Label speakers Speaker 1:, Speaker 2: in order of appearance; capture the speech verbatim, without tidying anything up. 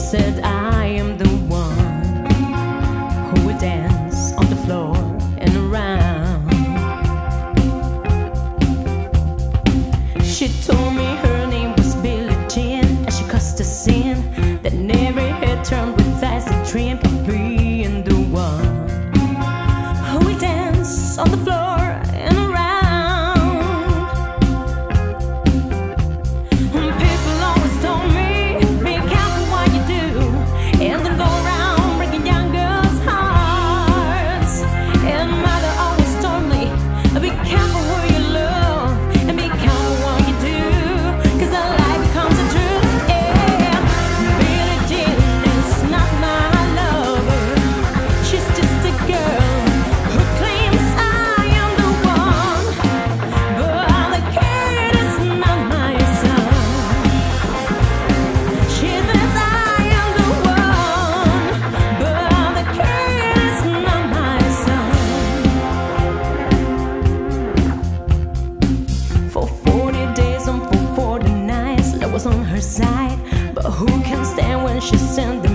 Speaker 1: said, I am the one who would dance on the floor and around. She told me her name was Billie Jean, and she cussed a sin that never had turned with eyes that dreamed of being the one who would dance on the floor and around. People always told me, be careful what you do, and don't go around breaking young girls' hearts. And mother always told me, be careful who you love, and be careful what you do, 'cause a lie becomes a truth. Yeah, Billie Jean is not my lover, she's just a girl who claims I am the one, but the kid is not my son. She says I am the one, but the kid is not my son. For forty days and for forty nights, love was on her side, but who can stand when she sent the